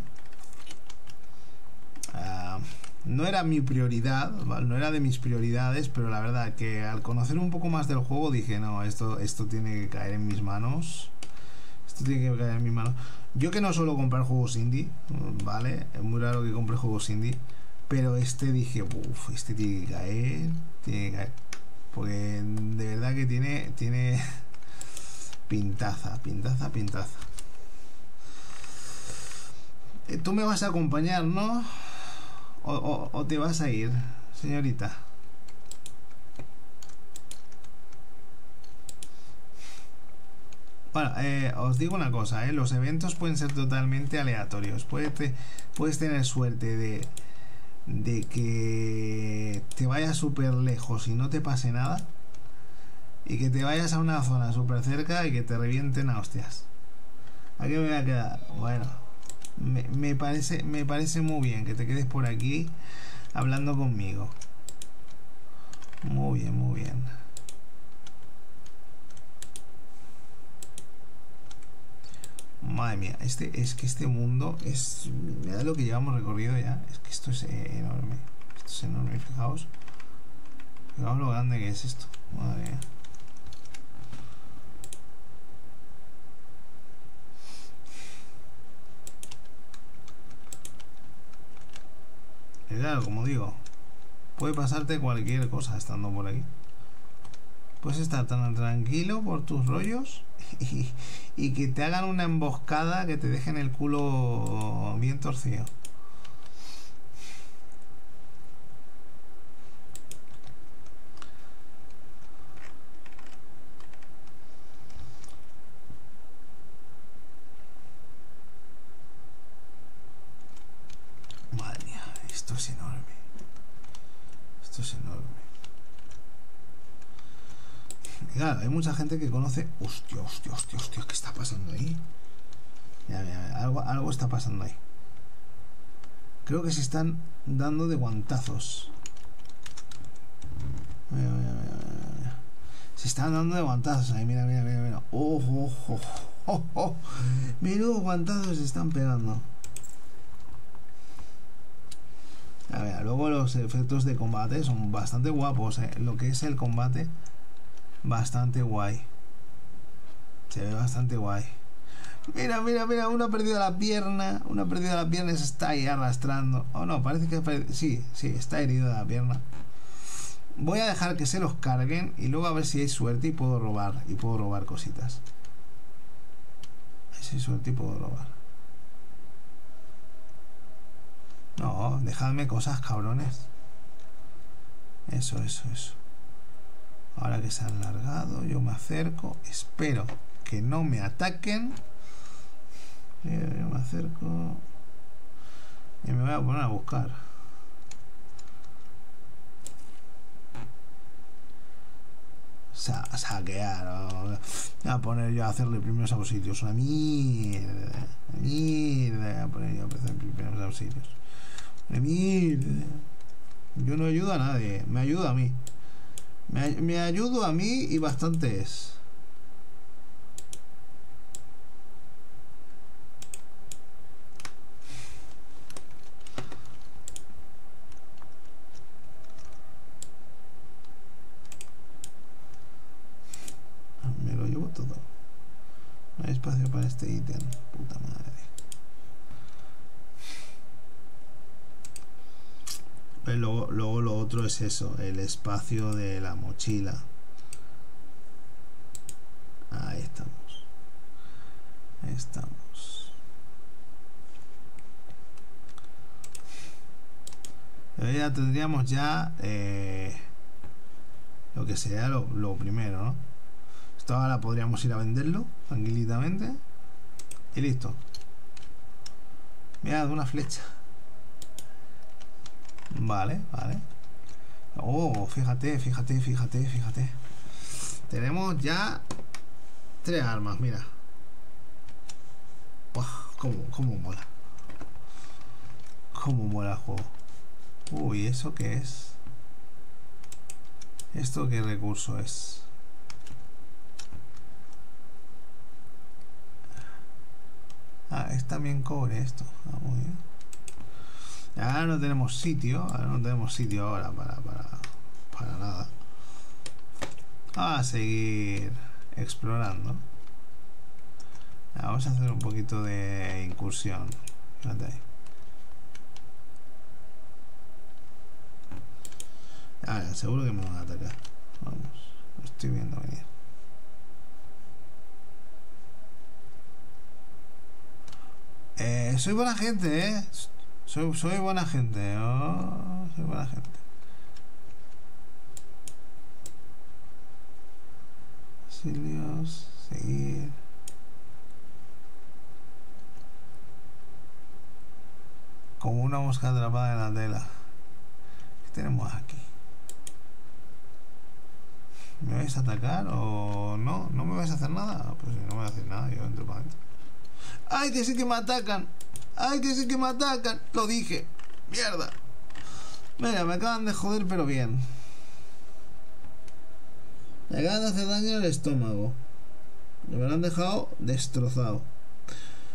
Uh, no era mi prioridad, ¿vale? No era de mis prioridades, pero la verdad que al conocer un poco más del juego dije, no, esto, esto tiene que caer en mis manos. Esto tiene que caer en mis manos. Yo que no suelo comprar juegos indie, ¿vale? Es muy raro que compre juegos indie. Pero este dije, uff, este tiene que caer, tiene que caer. Porque de verdad que tiene, tiene pintaza, pintaza, pintaza. Tú me vas a acompañar, ¿no? O, o, o te vas a ir, señorita. Bueno, eh, os digo una cosa, ¿eh? Los eventos pueden ser totalmente aleatorios. Puedes, te, puedes tener suerte de, de que te vayas súper lejos y no te pase nada. Y que te vayas a una zona súper cerca y que te revienten a hostias. Aquí me voy a quedar. Bueno, me, me, parece, me parece muy bien que te quedes por aquí hablando conmigo. Muy bien, muy bien. Madre mía, este, es que este mundo es... Mirad lo que llevamos recorrido ya. Es que esto es enorme. Esto es enorme, fijaos. Fijaos lo grande que es esto. Madre mía. Y claro, como digo, puede pasarte cualquier cosa estando por aquí. Puedes estar tan tranquilo por tus rollos y, y que te hagan una emboscada que te dejen el culo bien torcido. Madre mía, esto es enorme. Esto es enorme. Claro, hay mucha gente que conoce... Hostia, hostia, hostia, hostia, ¿qué está pasando ahí? Mira, mira, mira, algo, algo está pasando ahí. Creo que se están dando de guantazos. Mira, mira, mira, mira. Se están dando de guantazos ahí, mira, mira, mira, mira. Oh, oh, oh, oh, oh. Menudos guantazos se están pegando. A ver, luego los efectos de combate son bastante guapos, ¿eh? Lo que es el combate, bastante guay. Se ve bastante guay. Mira, mira, mira, uno ha perdido la pierna. Uno ha perdido la pierna y se está ahí arrastrando. Oh, no, parece que ha perdido... Sí, sí, está herido de la pierna. Voy a dejar que se los carguen y luego a ver si hay suerte y puedo robar. Y puedo robar cositas. A ver si hay suerte y puedo robar. No, dejadme cosas, cabrones. Eso, eso, eso. Ahora que se han largado, yo me acerco. Espero que no me ataquen. Yo me acerco. Y me voy a poner a buscar. Sa saquear. Oh. Voy a poner yo a hacerle primeros auxilios. Una mierda. Una mierda. Voy a poner yo a hacer primeros auxilios. Mierda. Yo no ayudo a nadie, me ayudo a mí. Me, me ayudo a mí y bastante es. Me lo llevo todo. No hay espacio para este ítem. Puta madre. Luego, luego lo otro es eso, el espacio de la mochila. Ahí estamos. Ahí estamos. Pero ya tendríamos ya eh, lo que sería lo, lo primero, ¿no? Esto ahora podríamos ir a venderlo tranquilamente. Y listo. Mirad, una flecha. Vale, vale. Oh, fíjate, fíjate, fíjate, fíjate. Tenemos ya tres armas, mira. Uah, cómo, cómo mola. Cómo mola el juego. Uy, ¿eso qué es? ¿Esto qué recurso es? Ah, es también cobre esto. Ah, muy bien. Ahora no tenemos sitio, ahora no tenemos sitio ahora para, para, para nada. Vamos a seguir explorando. Vamos a hacer un poquito de incursión. Fíjate ahí. Ahora, seguro que me van a atacar. Vamos, lo estoy viendo venir. Eh, soy buena gente, eh. Soy, soy buena gente, oh, soy buena gente. Auxilios, seguir. Como una mosca atrapada en la tela. ¿Qué tenemos aquí? ¿Me vais a atacar o no? ¿No me vais a hacer nada? Pues si no me voy a hacer nada, yo entro para adentro. ¡Ay, que sí que me atacan! ¡Ay, que sí que me atacan! Lo dije. ¡Mierda! Mira, me acaban de joder, pero bien. Me acaban de hacer daño al estómago. Me lo han dejado destrozado.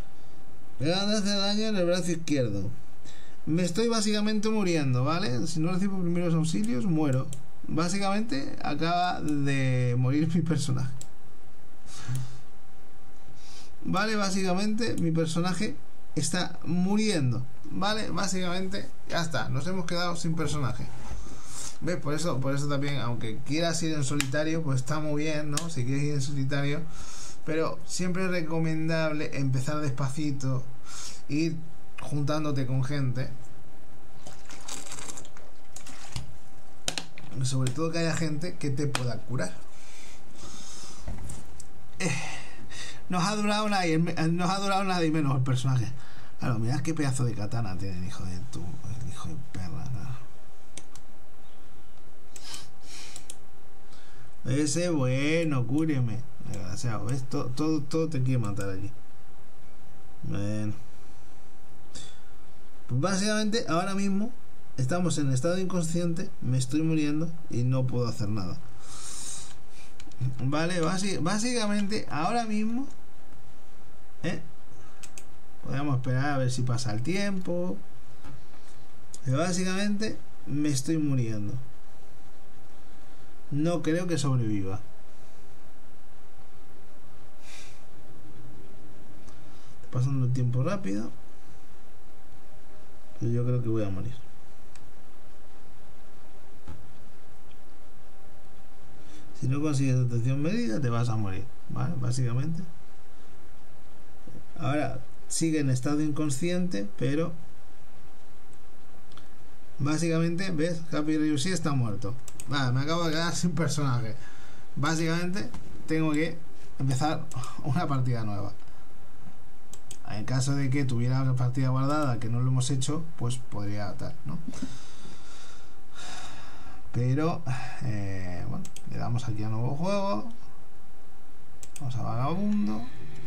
Me van a hacer daño en el brazo izquierdo. Me estoy básicamente muriendo, ¿vale? Si no recibo primeros auxilios, muero. Básicamente acaba de morir mi personaje. Vale, básicamente mi personaje está muriendo. Vale, básicamente ya está. Nos hemos quedado sin personaje. ¿Ves? Por eso, por eso también, aunque quieras ir en solitario, pues está muy bien, ¿no? Si quieres ir en solitario. Pero siempre es recomendable empezar despacito, ir juntándote con gente, sobre todo que haya gente que te pueda curar. Eh, nos ha durado nada y nos ha durado nada y menos el personaje. Claro, mirad qué pedazo de katana tiene el hijo de tu, el hijo de perra, claro. Ese bueno, cúreme, desgraciado, ¿ves? Todo, todo, todo te quiere matar aquí. Bueno. Pues básicamente ahora mismo estamos en estado inconsciente, me estoy muriendo y no puedo hacer nada. Vale, básicamente ahora mismo ¿eh? podemos esperar a ver si pasa el tiempo. Pero básicamente me estoy muriendo. No creo que sobreviva. Pasando el tiempo rápido. Pero yo creo que voy a morir. Si no consigues atención médica, te vas a morir. ¿Vale? Básicamente. Ahora sigue en estado inconsciente, pero básicamente, ¿ves? Happy Ryushi está muerto. Vale, me acabo de quedar sin personaje. Básicamente, tengo que empezar una partida nueva. En caso de que tuviera una partida guardada que no lo hemos hecho, pues podría tal, ¿no? Pero, eh, bueno, le damos aquí a nuevo juego. Vamos a Vagabundo.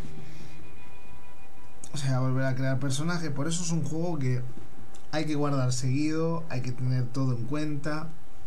O sea, volver a crear personaje. Por eso es un juego que hay que guardar seguido, hay que tener todo en cuenta.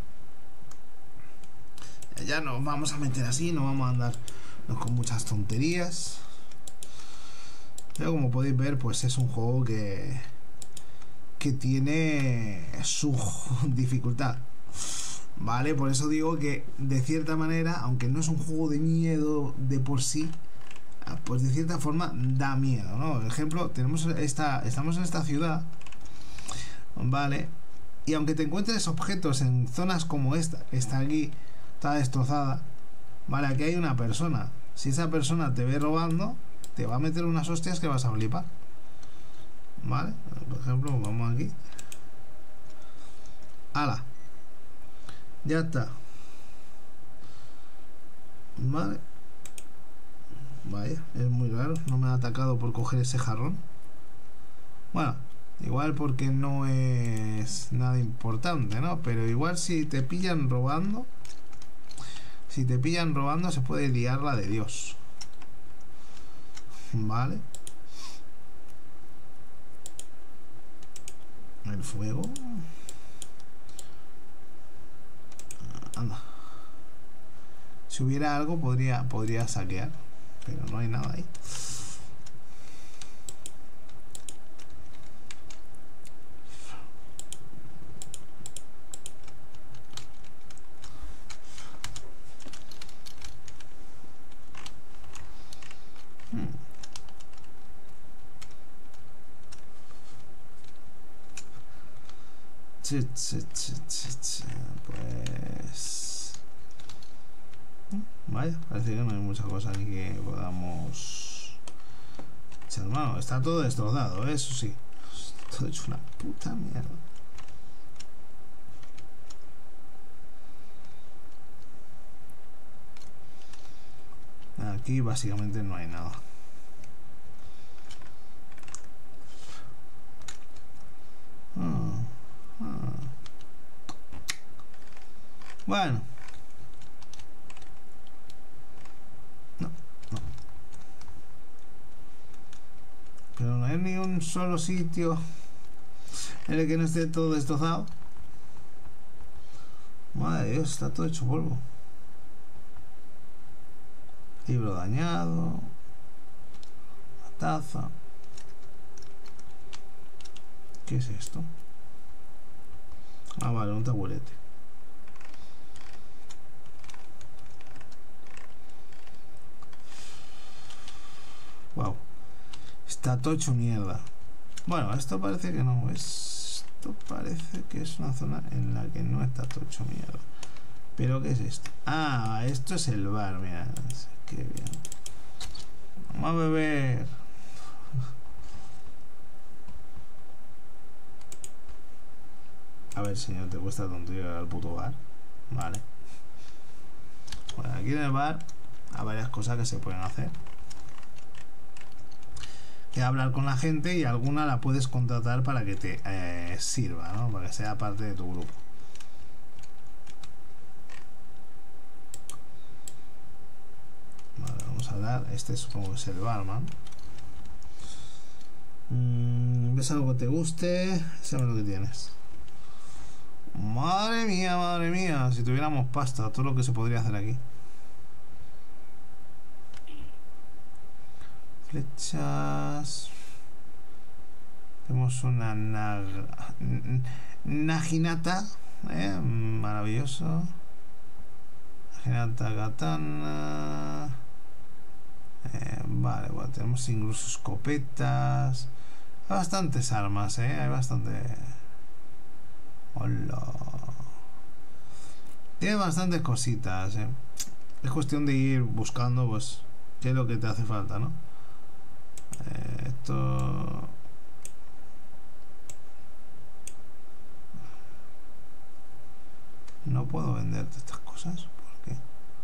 Ya nos vamos a meter así, no vamos a andar con muchas tonterías. Pero como podéis ver, pues es un juego que que tiene su dificultad. Vale, por eso digo que de cierta manera, aunque no es un juego de miedo de por sí, pues de cierta forma da miedo, ¿no? Por ejemplo, tenemos esta, estamos en esta ciudad, vale, y aunque te encuentres objetos en zonas como esta, que está aquí, está destrozada, vale, aquí hay una persona. Si esa persona te ve robando, te va a meter unas hostias que vas a flipar. Vale, por ejemplo, vamos aquí. ¡Hala! Ya está. Vale. Vaya, es muy raro. No me ha atacado por coger ese jarrón. Bueno, igual porque no es nada importante, ¿no? Pero igual si te pillan robando, si te pillan robando se puede liar la de Dios. Vale. El fuego. Anda. Si hubiera algo podría, podría saquear, pero no hay nada ahí. Hmm. Ch, ch, ch, ch, ch. Pues vaya, parece que no hay mucha cosa aquí que podamos echar mano. Está todo destrozado, ¿eh? Eso sí. Todo hecho una puta mierda. Aquí básicamente no hay nada. Ah, ah. Bueno. No, no. Pero no hay ni un solo sitio en el que no esté todo destrozado. Madre de Dios, está todo hecho polvo. Libro dañado. Una taza. ¿Qué es esto? Ah, vale, un taburete. Wow. Está todo hecho mierda. Bueno, esto parece que no. Esto parece que es una zona en la que no está todo hecho mierda. ¿Pero qué es esto? Ah, esto es el bar, mira. Qué bien. Vamos a beber. A ver, señor, ¿te cuesta tonto ir al puto bar? Vale. Bueno, aquí en el bar hay varias cosas que se pueden hacer. Que hablar con la gente y alguna la puedes contratar para que te eh, sirva, ¿no? Para que sea parte de tu grupo. Vale, vamos a hablar. Este supongo que es el barman. Mm, ¿Ves algo que te guste? Sabes lo que tienes. Madre mía, madre mía. Si tuviéramos pasta, todo lo que se podría hacer aquí. Flechas. Tenemos una nag... Naginata, ¿eh? Maravilloso. Naginata katana. Eh, vale, bueno, tenemos incluso escopetas. Hay bastantes armas, ¿eh? Hay bastante... Hola. Tiene bastantes cositas, ¿eh? Es cuestión de ir buscando, pues, qué es lo que te hace falta, ¿no? Eh, esto... No puedo venderte estas cosas. ¿Por qué?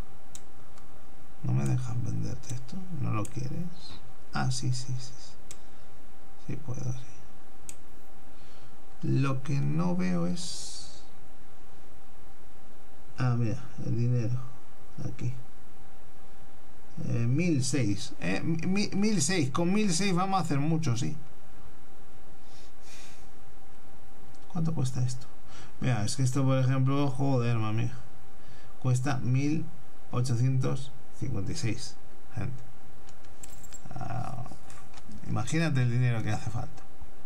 No me dejan venderte esto. ¿No lo quieres? Ah, sí, sí, sí. Sí puedo, sí. Lo que no veo es... Ah, mira, el dinero. Aquí. Eh, mil seis. Eh, mil seis. Con mil seis vamos a hacer mucho, sí. ¿Cuánto cuesta esto? Mira, es que esto, por ejemplo, joder, mami. Cuesta mil ochocientos cincuenta y seis. Gente. Ah, imagínate el dinero que hace falta.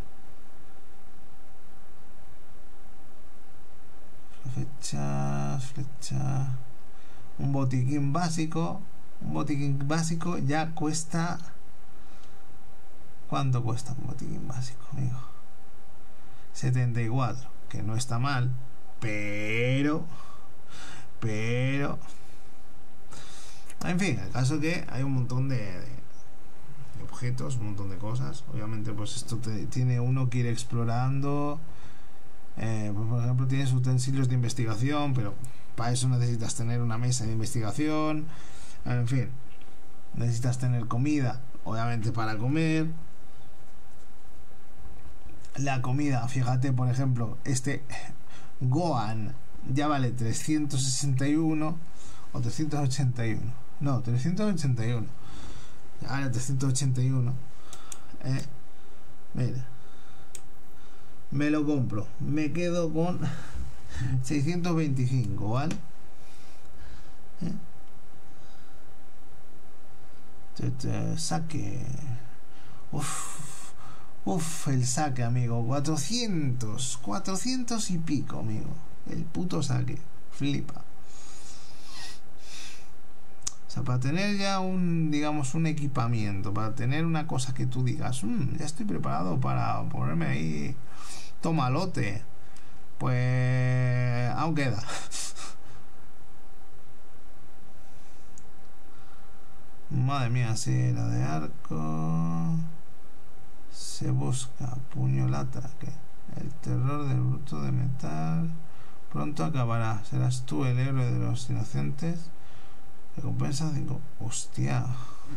Flechas, flechas. Un botiquín básico. Un botiquín básico ya cuesta... ¿Cuánto cuesta un botiquín básico, amigo? setenta y cuatro. Que no está mal. Pero... Pero... En fin, el caso que hay un montón de, de, de objetos, un montón de cosas. Obviamente, pues esto te, tiene uno que ir explorando. Eh, pues por ejemplo, tienes utensilios de investigación, pero para eso necesitas tener una mesa de investigación. En fin, necesitas tener comida, obviamente, para comer. La comida, fíjate, por ejemplo, este Gohan ya vale trescientos sesenta y uno o trescientos ochenta y uno. No, trescientos ochenta y uno. Ya vale trescientos ochenta y uno. Eh, mira. Me lo compro. Me quedo con seiscientos veinticinco, ¿vale? ¿Eh? Te, te, saque. Uf, uf, el saque, amigo. cuatrocientos. cuatrocientos y pico, amigo. El puto saque. Flipa. O sea, para tener ya un, digamos, un equipamiento, para tener una cosa que tú digas, mmm, ya estoy preparado para ponerme ahí tomalote, pues aún queda. Madre mía, sí, la de arco. Se busca puñolata, que el terror del bruto de metal pronto acabará. Serás tú el héroe de los inocentes. Recompensa cinco. Hostia.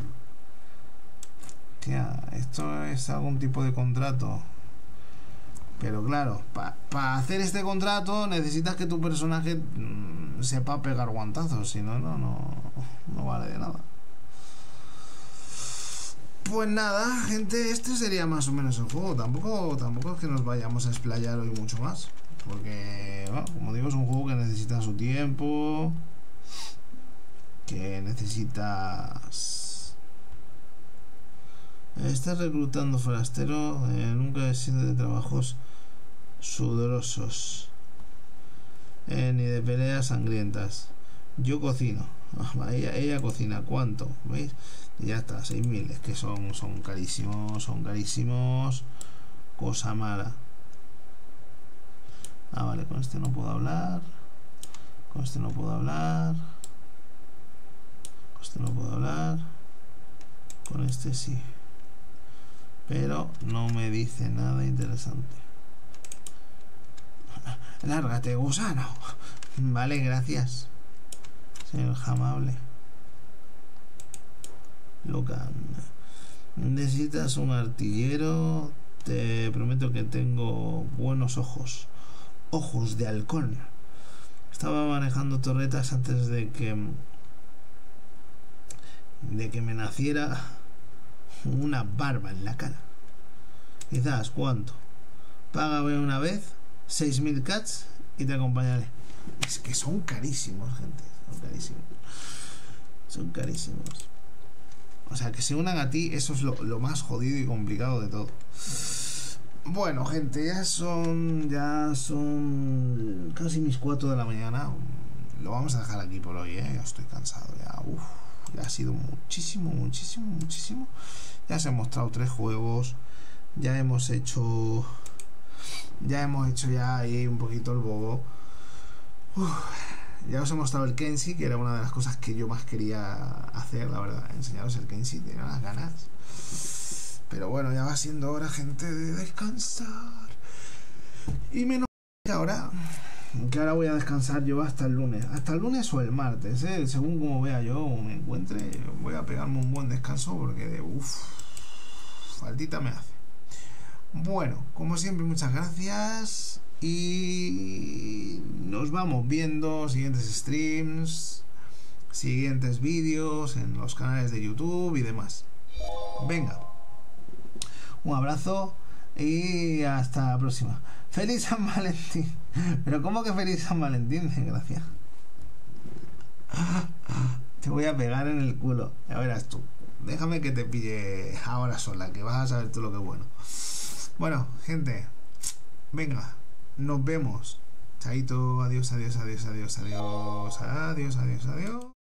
Hostia, esto es algún tipo de contrato. Pero claro, para pa hacer este contrato necesitas que tu personaje mmm, sepa pegar guantazos. Si no, no, no, no vale de nada. Pues nada, gente, este sería más o menos el juego. Tampoco, tampoco es que nos vayamos a explayar hoy mucho más. Porque, bueno, como digo, es un juego que necesita su tiempo. Que necesitas... Estás reclutando forastero, eh, nunca he sido de trabajos sudorosos, eh, ni de peleas sangrientas. Yo cocino. Ah, ella, ella cocina. ¿Cuánto? ¿Veis? Y ya está, seis mil. Es que son, son carísimos, son carísimos. Cosa mala. Ah, vale, con este no puedo hablar. Con este no puedo hablar. Con este no puedo hablar. Con este sí. Pero no me dice nada interesante. Lárgate, gusano. Vale, gracias. Señor amable. Locan. Necesitas un artillero. Te prometo que tengo buenos ojos. Ojos de halcón. Estaba manejando torretas antes de que de que me naciera una barba en la cara. Quizás, ¿cuánto? Págame una vez seis mil cats y te acompañaré. Es que son carísimos, gente. Son carísimos. Son carísimos. O sea, que se unan a ti, eso es lo, lo más jodido y complicado de todo. Bueno, gente, ya son ya son casi mis cuatro de la mañana. Lo vamos a dejar aquí por hoy, ¿eh? Ya estoy cansado, ya. Uf, ya ha sido muchísimo, muchísimo, muchísimo. Ya se han mostrado tres juegos. Ya hemos hecho... Ya hemos hecho ya ahí un poquito el bobo. Uf, ya os he mostrado el Kenshi, que era una de las cosas que yo más quería hacer, la verdad. Enseñaros el Kenshi, tenía unas ganas. Pero bueno, ya va siendo hora, gente, de descansar. Y menos que ahora, que ahora voy a descansar yo hasta el lunes. Hasta el lunes o el martes, ¿eh? Según como vea yo o me encuentre, voy a pegarme un buen descanso porque de uff, faltita me hace. Bueno, como siempre, muchas gracias. Y nos vamos viendo siguientes streams, siguientes vídeos en los canales de YouTube y demás. Venga. Un abrazo y hasta la próxima. ¡Feliz San Valentín! ¿Pero cómo que feliz San Valentín? Gracias. Te voy a pegar en el culo. Ya verás tú. Déjame que te pille ahora sola, que vas a saber tú lo que es bueno. Bueno, gente. Venga. Nos vemos. Chaito. Adiós, adiós, adiós, adiós, adiós. Adiós, adiós, adiós, adiós.